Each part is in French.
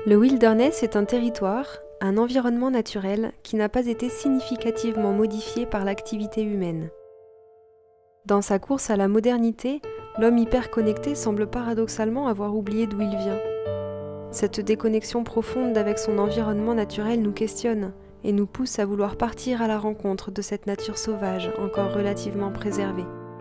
Le wilderness est un territoire, un environnement naturel qui n'a pas été significativement modifié par l'activité humaine. Dans sa course à la modernité, l'homme hyperconnecté semble paradoxalement avoir oublié d'où il vient. Cette déconnexion profonde avec son environnement naturel nous questionne et nous pousse à vouloir partir à la rencontre de cette nature sauvage encore relativement préservée.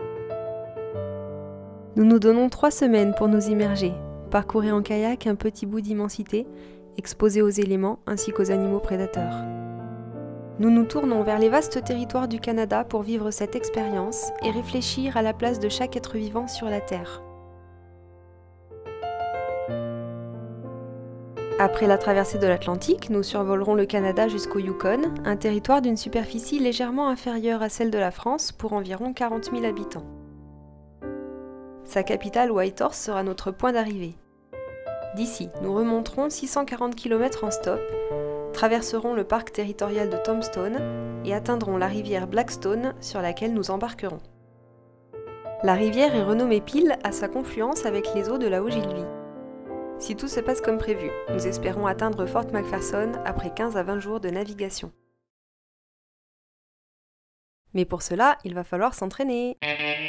Nous nous donnons 3 semaines pour nous immerger, parcourir en kayak un petit bout d'immensité, exposé aux éléments ainsi qu'aux animaux prédateurs. Nous nous tournons vers les vastes territoires du Canada pour vivre cette expérience et réfléchir à la place de chaque être vivant sur la Terre. Après la traversée de l'Atlantique, nous survolerons le Canada jusqu'au Yukon, un territoire d'une superficie légèrement inférieure à celle de la France pour environ 40 000 habitants. Sa capitale, Whitehorse, sera notre point d'arrivée. D'ici, nous remonterons 640 km en stop, traverserons le parc territorial de Tombstone et atteindrons la rivière Blackstone sur laquelle nous embarquerons. La rivière est renommée pile à sa confluence avec les eaux de la Ogilvie. Si tout se passe comme prévu, nous espérons atteindre Fort McPherson après 15 à 20 jours de navigation. Mais pour cela, il va falloir s'entraîner.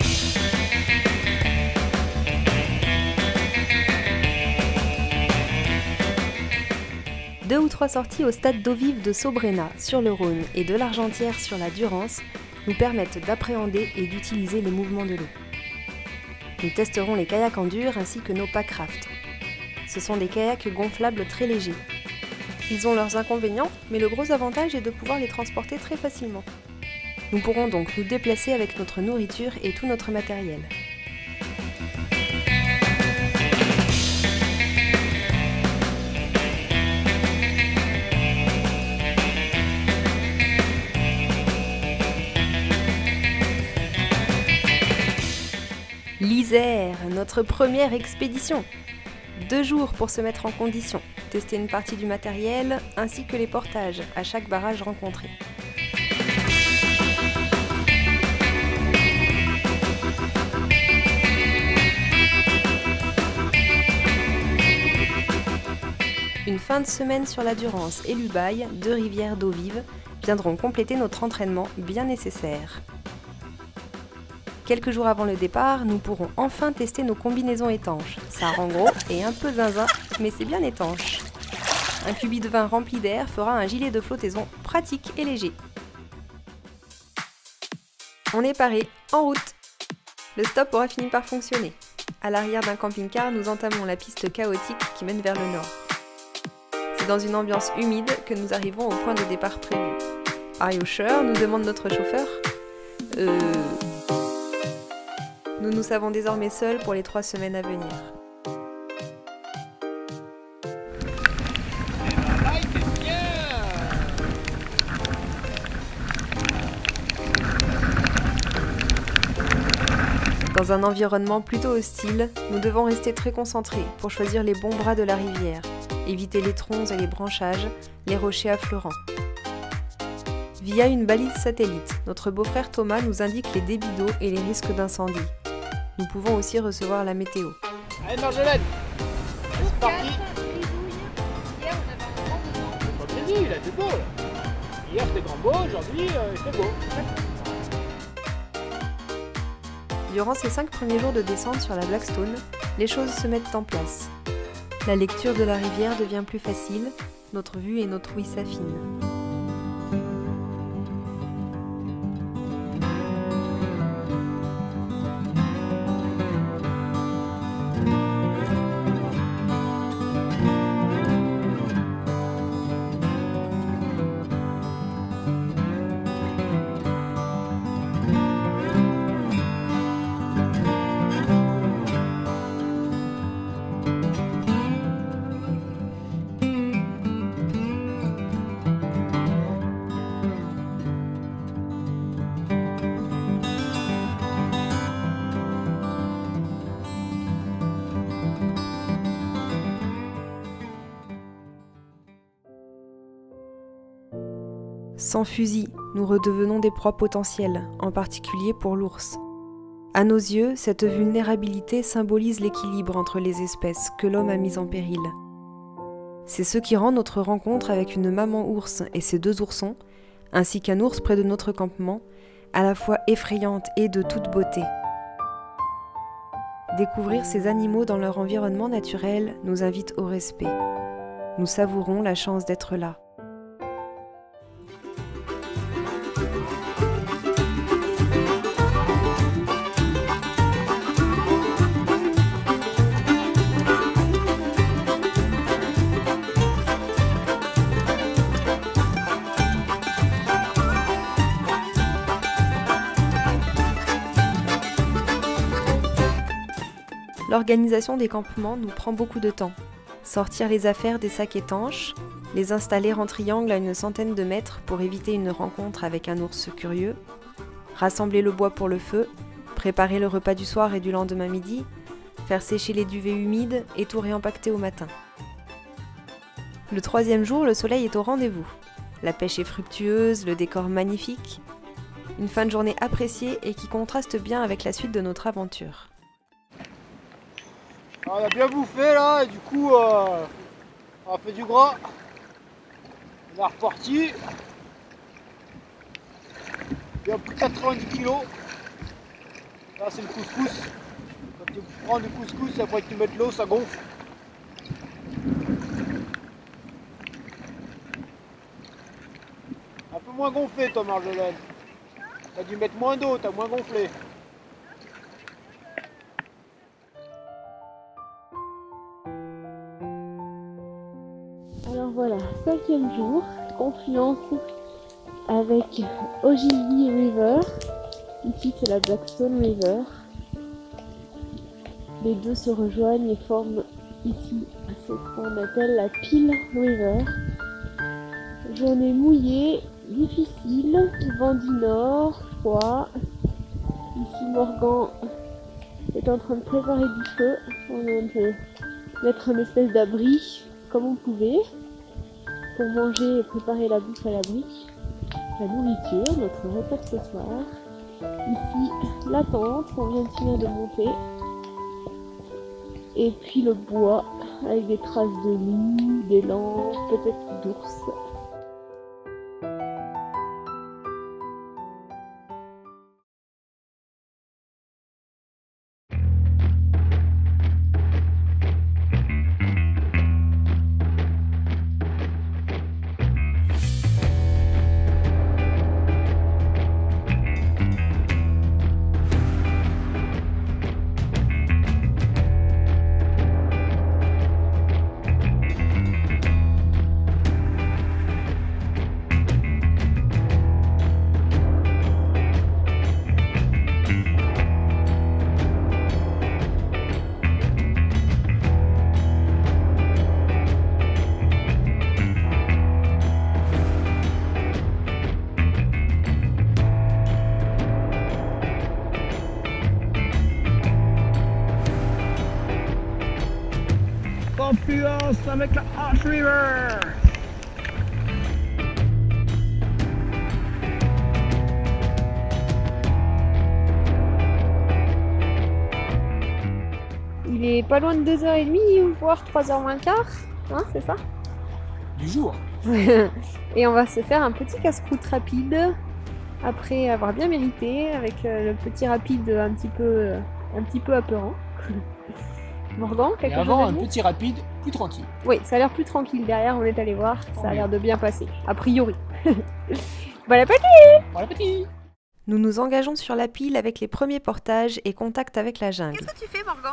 Deux ou 3 sorties au stade d'eau vive de Sobrena sur le Rhône et de l'Argentière sur la Durance nous permettent d'appréhender et d'utiliser les mouvements de l'eau. Nous testerons les kayaks en dur ainsi que nos packrafts. Ce sont des kayaks gonflables très légers. Ils ont leurs inconvénients, mais le gros avantage est de pouvoir les transporter très facilement. Nous pourrons donc nous déplacer avec notre nourriture et tout notre matériel. L'Isère, notre première expédition. 2 jours pour se mettre en condition, tester une partie du matériel ainsi que les portages à chaque barrage rencontré. Une fin de semaine sur la Durance et l'Ubaye, 2 rivières d'eau vive, viendront compléter notre entraînement bien nécessaire. Quelques jours avant le départ, nous pourrons enfin tester nos combinaisons étanches. Ça rend gros et un peu zinzin, mais c'est bien étanche. Un cubi de vin rempli d'air fera un gilet de flottaison pratique et léger. On est paré, en route. Le stop aura fini par fonctionner. À l'arrière d'un camping-car, nous entamons la piste chaotique qui mène vers le nord. C'est dans une ambiance humide que nous arrivons au point de départ prévu. Are you sure ? Nous demande notre chauffeur. Nous nous savons désormais seuls pour les 3 semaines à venir. Dans un environnement plutôt hostile, nous devons rester très concentrés pour choisir les bons bras de la rivière, éviter les troncs et les branchages, les rochers affleurants. Via une balise satellite, notre beau-frère Thomas nous indique les débits d'eau et les risques d'incendie. Nous pouvons aussi recevoir la météo. Allez Marjolaine, c'est parti. Hier, on avait un grand beau. C'est pas prévu, il a fait beau là. Hier c'était grand beau, aujourd'hui il fait beau. Durant ces 5 premiers jours de descente sur la Blackstone, les choses se mettent en place. La lecture de la rivière devient plus facile, notre vue et notre ouïe s'affinent. Sans fusil, nous redevenons des proies potentielles, en particulier pour l'ours. À nos yeux, cette vulnérabilité symbolise l'équilibre entre les espèces que l'homme a mis en péril. C'est ce qui rend notre rencontre avec une maman ours et ses 2 oursons, ainsi qu'un ours près de notre campement, à la fois effrayante et de toute beauté. Découvrir ces animaux dans leur environnement naturel nous invite au respect. Nous savourons la chance d'être là. L'organisation des campements nous prend beaucoup de temps. Sortir les affaires des sacs étanches, les installer en triangle à une centaine de mètres pour éviter une rencontre avec un ours curieux, rassembler le bois pour le feu, préparer le repas du soir et du lendemain midi, faire sécher les duvets humides et tout réempacter au matin. Le 3e jour, le soleil est au rendez-vous. La pêche est fructueuse, le décor magnifique. Une fin de journée appréciée et qui contraste bien avec la suite de notre aventure. On a bien bouffé là, et du coup on a fait du gras. On est reparti. Il y a plus de 90 kg. Là c'est le couscous. Quand tu prends du couscous, après que tu mets de l'eau, ça gonfle. Un peu moins gonflé toi Marjolaine. T'as dû mettre moins d'eau, t'as moins gonflé. Alors voilà, 5e jour, confluence avec Ogilvy River. Ici c'est la Blackstone River. Les deux se rejoignent et forment ici ce qu'on appelle la Peel River. Journée mouillée, difficile, vent du nord, froid. Ici Morgan est en train de préparer du feu. On vient de mettre un espèce d'abri comme on pouvait pour manger et préparer la bouffe à l'abri. La nourriture, notre repas ce soir. Ici la tente qu'on vient de finir de monter. Et puis le bois avec des traces de loups, d'élan, peut-être d'ours. Confluence avec la Ash River. Il est pas loin de 2h30, voire 3h moins quart, hein, c'est ça? Du jour. Et on va se faire un petit casse-croûte rapide, après avoir bien mérité, avec le petit rapide un petit peu apeurant. Morgan, quelque chose avant à un dire? petit rapide plus tranquille. Oui, ça a l'air plus tranquille derrière, on est allé voir, ça a l'air de bien passer, a priori. Bon appétit! Bon appétit! Nous nous engageons sur la pile avec les premiers portages et contact avec la jungle. Qu'est-ce que tu fais, Morgan?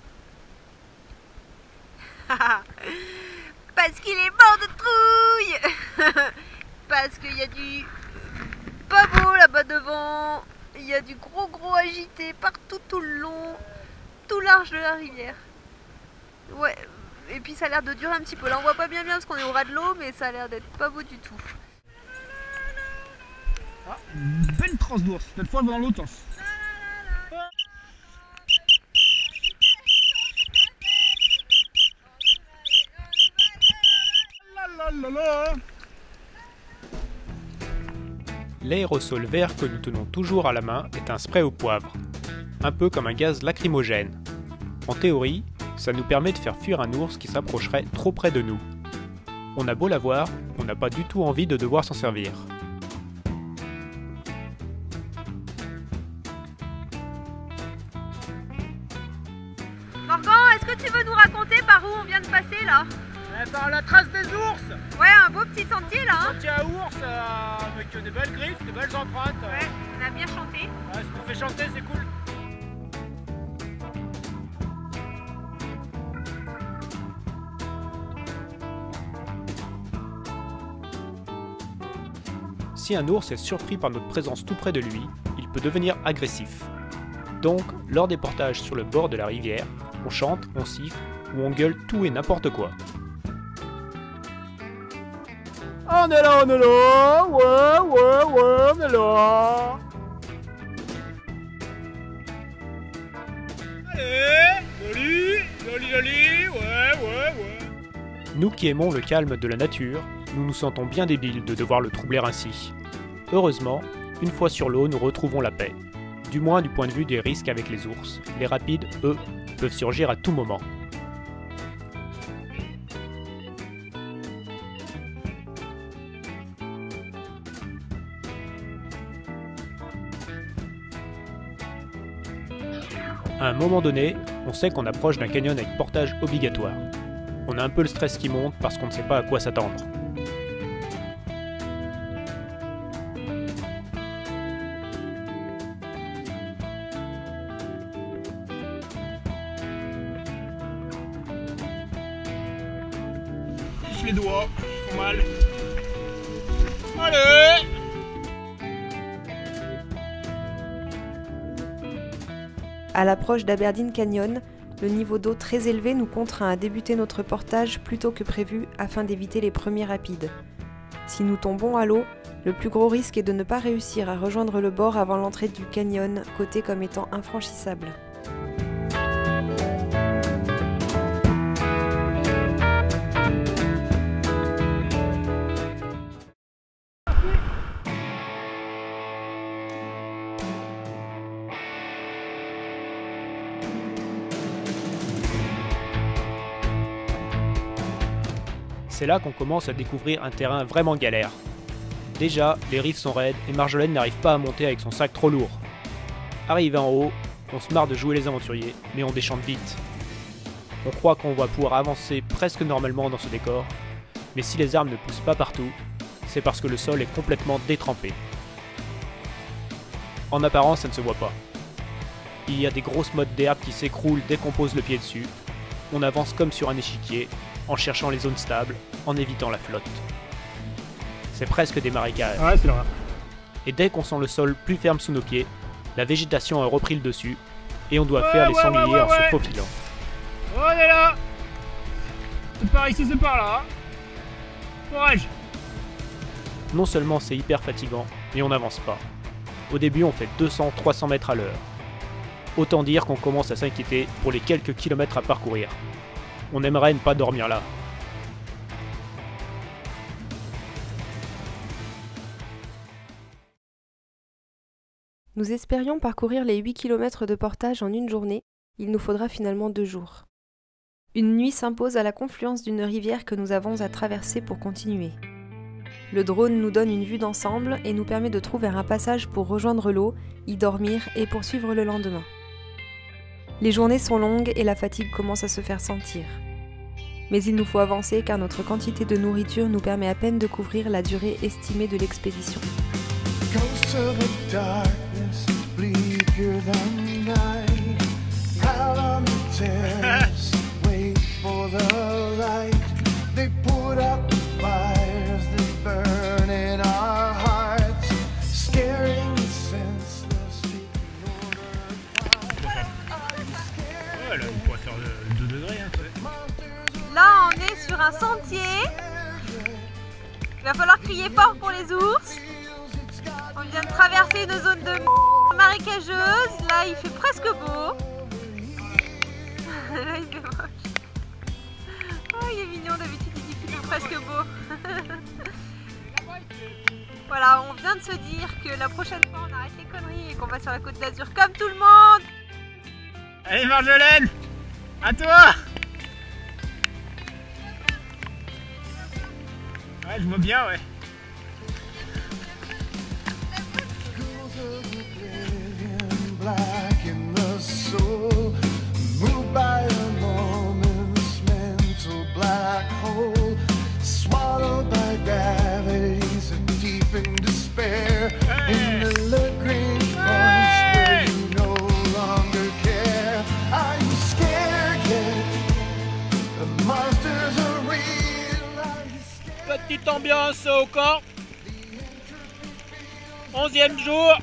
Parce qu'il est mort de trouille. Parce qu'il y a du pavot là-bas devant. Il y a du gros agité partout tout le long, tout large de la rivière. Ouais, et puis ça a l'air de durer un petit peu. Là on voit pas bien parce qu'on est au ras de l'eau, mais ça a l'air d'être pas beau du tout. Ah, une belle trace d'ours. Cette fois elle va dans l'autre sens. L'aérosol vert que nous tenons toujours à la main est un spray au poivre, un peu comme un gaz lacrymogène. En théorie, ça nous permet de faire fuir un ours qui s'approcherait trop près de nous. On a beau la voir, on n'a pas du tout envie de devoir s'en servir. Morgan, est-ce que tu veux nous raconter par où on vient de passer là? Par la trace des ours. Ouais, un beau petit sentier là, hein? Sentier à ours avec des belles griffes, des belles empreintes. Ouais, on a bien chanté. Ouais, ça nous fait chanter, c'est cool. Si un ours est surpris par notre présence tout près de lui, il peut devenir agressif. Donc, lors des portages sur le bord de la rivière, on chante, on siffle ou on gueule tout et n'importe quoi. On est là, ouais, on est là. Allez, joli, ouais. Nous qui aimons le calme de la nature, nous nous sentons bien débiles de devoir le troubler ainsi. Heureusement, une fois sur l'eau, nous retrouvons la paix. Du moins du point de vue des risques avec les ours. Les rapides, eux, peuvent surgir à tout moment. À un moment donné, on sait qu'on approche d'un canyon avec portage obligatoire. On a un peu le stress qui monte parce qu'on ne sait pas à quoi s'attendre. Les doigts, ils font mal. Allez! À l'approche d'Aberdeen Canyon, le niveau d'eau très élevé nous contraint à débuter notre portage plus tôt que prévu afin d'éviter les premiers rapides. Si nous tombons à l'eau, le plus gros risque est de ne pas réussir à rejoindre le bord avant l'entrée du canyon, coté comme étant infranchissable. C'est là qu'on commence à découvrir un terrain vraiment galère. Déjà, les rives sont raides et Marjolaine n'arrive pas à monter avec son sac trop lourd. Arrivé en haut, on se marre de jouer les aventuriers, mais on déchante vite. On croit qu'on va pouvoir avancer presque normalement dans ce décor, mais si les arbres ne poussent pas partout, c'est parce que le sol est complètement détrempé. En apparence, ça ne se voit pas. Il y a des grosses mottes d'herbe qui s'écroulent dès qu'on pose le pied dessus. On avance comme sur un échiquier, en cherchant les zones stables, en évitant la flotte. C'est presque des marécages. Ouais, c'est vrai. Et dès qu'on sent le sol plus ferme sous nos pieds, la végétation a repris le dessus, et on doit faire les sangliers en se faufilant. On est là! C'est par ici, c'est par là. Courage! Non seulement c'est hyper fatigant, mais on n'avance pas. Au début, on fait 200-300 mètres à l'heure. Autant dire qu'on commence à s'inquiéter pour les quelques kilomètres à parcourir. On aimerait ne pas dormir là. Nous espérions parcourir les 8 km de portage en une journée, il nous faudra finalement 2 jours. Une nuit s'impose à la confluence d'une rivière que nous avons à traverser pour continuer. Le drone nous donne une vue d'ensemble et nous permet de trouver un passage pour rejoindre l'eau, y dormir et poursuivre le lendemain. Les journées sont longues et la fatigue commence à se faire sentir. Mais il nous faut avancer car notre quantité de nourriture nous permet à peine de couvrir la durée estimée de l'expédition. Ouais, là, on pourrait faire 2 degrés. Hein, Là, on est sur un sentier. Il va falloir crier fort pour les ours. On vient de traverser une zone de marécageuse. Là, il fait presque beau. Là, il fait moche. Oh, il est mignon. D'habitude, il dit qu'il fait presque beau. Voilà, on vient de se dire que la prochaine fois, on arrête les conneries et qu'on va sur la Côte d'Azur comme tout le monde. Allez, Marjolaine, à toi! Ouais, je vois bien, ouais. Black in the soul, moved by a moment's mental black hole, swallowed by gravity, so deep in despair. In the Lagrange points where you no longer care. Are you scared yet? The monsters are real. Are you scared? Petite ambiance au camp. 11e jour.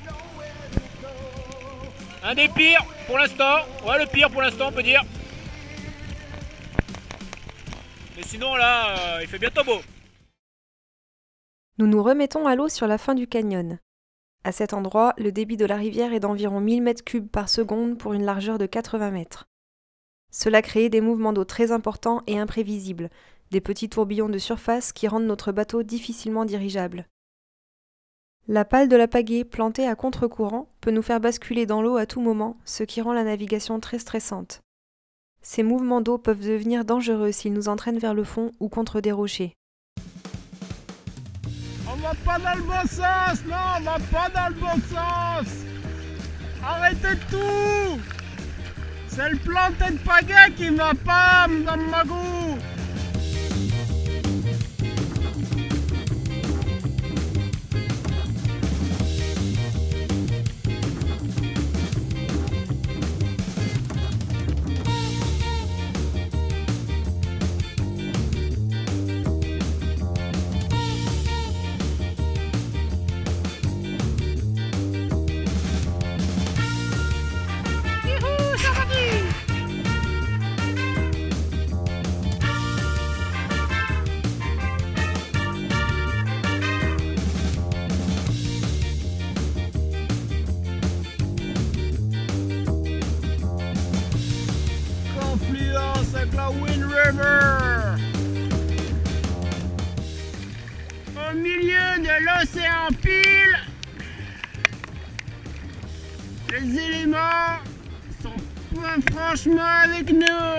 Un des pires pour l'instant. Ouais, le pire pour l'instant, on peut dire. Mais sinon, là, il fait bientôt beau. Nous nous remettons à l'eau sur la fin du canyon. À cet endroit, le débit de la rivière est d'environ 1000 m3 par seconde pour une largeur de 80 mètres. Cela crée des mouvements d'eau très importants et imprévisibles, des petits tourbillons de surface qui rendent notre bateau difficilement dirigeable. La pale de la pagaie plantée à contre-courant peut nous faire basculer dans l'eau à tout moment, ce qui rend la navigation très stressante. Ces mouvements d'eau peuvent devenir dangereux s'ils nous entraînent vers le fond ou contre des rochers. On va pas dans le bon sens, non, on va pas dans le bon sens. Arrêtez tout. C'est le planté de pagaie qui va pas dans le magou. Avec la Wind River au milieu de l'océan Peel. Les éléments sont pas franchement avec nous.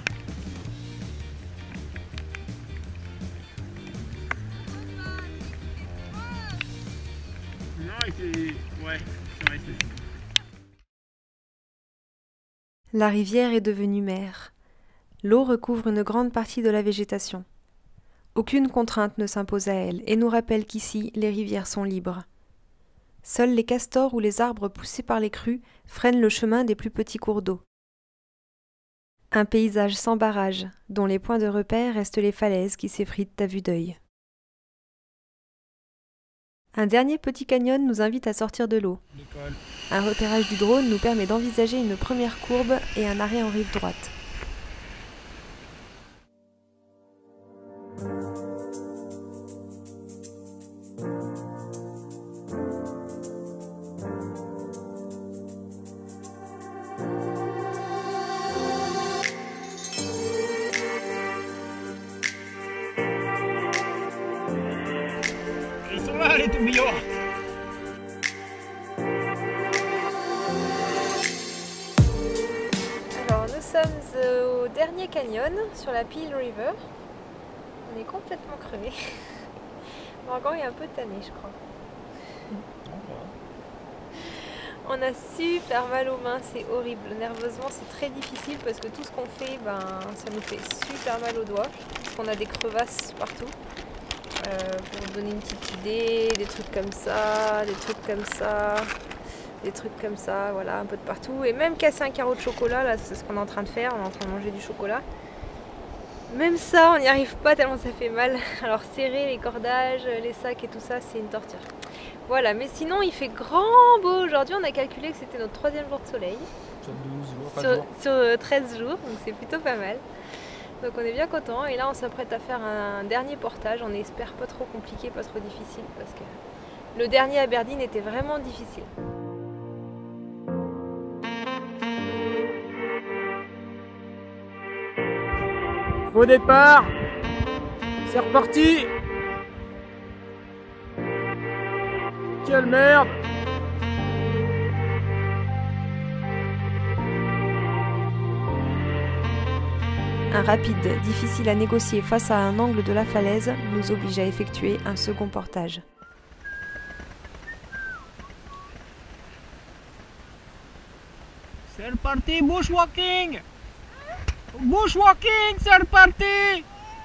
Non, il fait... Ouais, c'est vrai, c'est ça. La rivière est devenue mer. L'eau recouvre une grande partie de la végétation. Aucune contrainte ne s'impose à elle et nous rappelle qu'ici, les rivières sont libres. Seuls les castors ou les arbres poussés par les crues freinent le chemin des plus petits cours d'eau. Un paysage sans barrage, dont les points de repère restent les falaises qui s'effritent à vue d'œil. Un dernier petit canyon nous invite à sortir de l'eau. Un repérage du drone nous permet d'envisager une première courbe et un arrêt en rive droite. Ils sont là, les tourbillons. Alors nous sommes au dernier canyon sur la Peel River. On est complètement crevé. Morgan est un peu tanné, je crois. On a super mal aux mains, c'est horrible. Nerveusement, c'est très difficile parce que tout ce qu'on fait, ça nous fait super mal aux doigts. Parce qu'on a des crevasses partout. Pour vous donner une petite idée, des trucs comme ça, des trucs comme ça, des trucs comme ça, voilà, un peu de partout. Et même casser un carreau de chocolat, là, c'est ce qu'on est en train de faire, on est en train de manger du chocolat. Même ça, on n'y arrive pas tellement ça fait mal. Alors serrer les cordages, les sacs et tout ça, c'est une torture. Voilà, mais sinon il fait grand beau aujourd'hui, on a calculé que c'était notre 3e jour de soleil. Sur 13 jours, donc c'est plutôt pas mal. Donc on est bien content et là on s'apprête à faire un dernier portage, on espère pas trop compliqué, pas trop difficile parce que le dernier Aberdeen était vraiment difficile. Faux départ. C'est reparti. Quelle merde. Un rapide, difficile à négocier face à un angle de la falaise, nous oblige à effectuer un second portage. C'est reparti, bushwalking! Bushwalking, c'est reparti!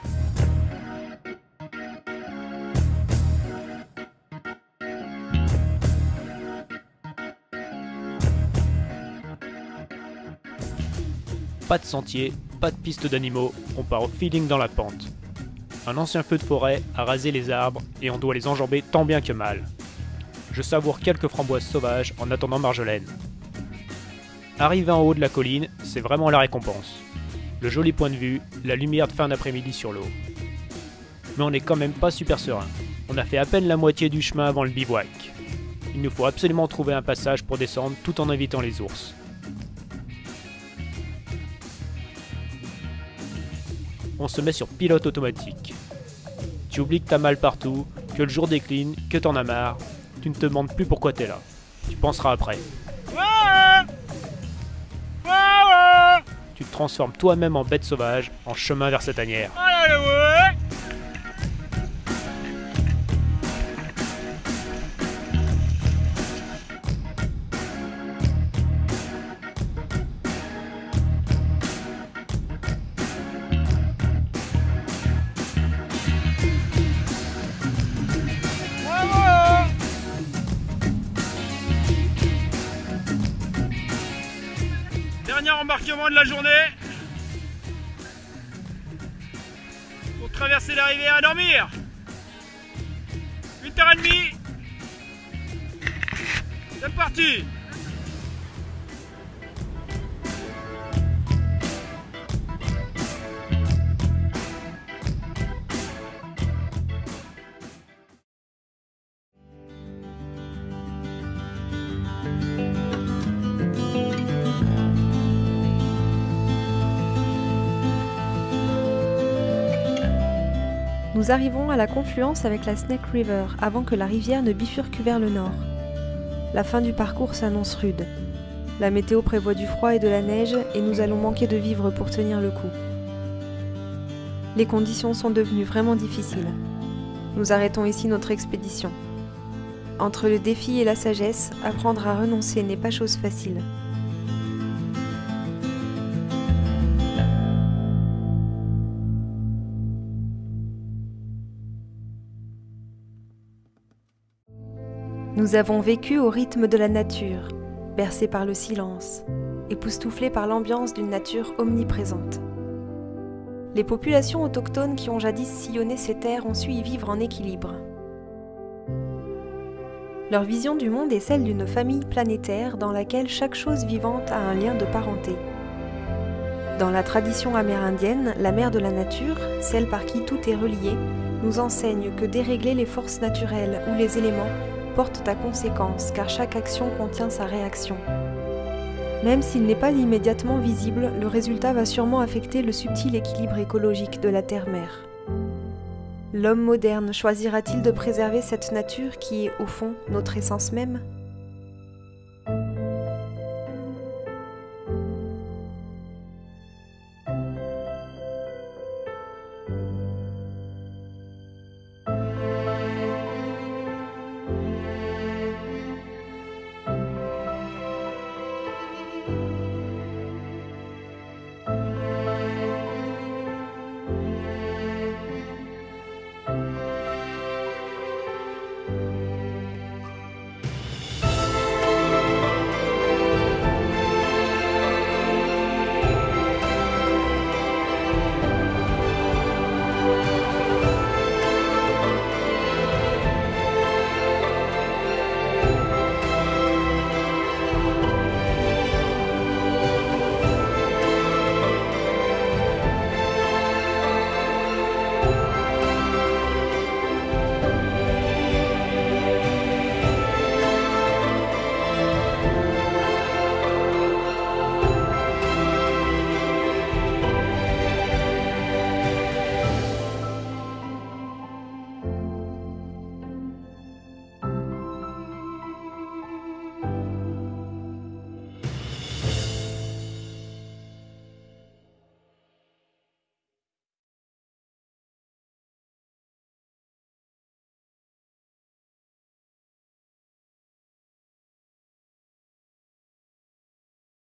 Pas de sentier, pas de piste d'animaux, on part au feeling dans la pente. Un ancien feu de forêt a rasé les arbres et on doit les enjamber tant bien que mal. Je savoure quelques framboises sauvages en attendant Marjolaine. Arrivé en haut de la colline, c'est vraiment la récompense. Le joli point de vue, la lumière de fin d'après-midi sur l'eau. Mais on n'est quand même pas super serein. On a fait à peine la moitié du chemin avant le bivouac. Il nous faut absolument trouver un passage pour descendre tout en évitant les ours. On se met sur pilote automatique. Tu oublies que t'as mal partout, que le jour décline, que t'en as marre. Tu ne te demandes plus pourquoi t'es là. Tu penseras après. Tu te transformes toi-même en bête sauvage, en chemin vers cette tanière. Dernier embarquement de la journée pour traverser la rivière à dormir. 8h30. C'est parti. Nous arrivons à la confluence avec la Snake River avant que la rivière ne bifurque vers le nord. La fin du parcours s'annonce rude. La météo prévoit du froid et de la neige et nous allons manquer de vivres pour tenir le coup. Les conditions sont devenues vraiment difficiles. Nous arrêtons ici notre expédition. Entre le défi et la sagesse, apprendre à renoncer n'est pas chose facile. Nous avons vécu au rythme de la nature, bercés par le silence, époustouflés par l'ambiance d'une nature omniprésente. Les populations autochtones qui ont jadis sillonné ces terres ont su y vivre en équilibre. Leur vision du monde est celle d'une famille planétaire dans laquelle chaque chose vivante a un lien de parenté. Dans la tradition amérindienne, la mère de la nature, celle par qui tout est relié, nous enseigne que dérégler les forces naturelles ou les éléments porte à conséquence car chaque action contient sa réaction. Même s'il n'est pas immédiatement visible, le résultat va sûrement affecter le subtil équilibre écologique de la terre-mère. L'homme moderne choisira-t-il de préserver cette nature qui est, au fond, notre essence même ?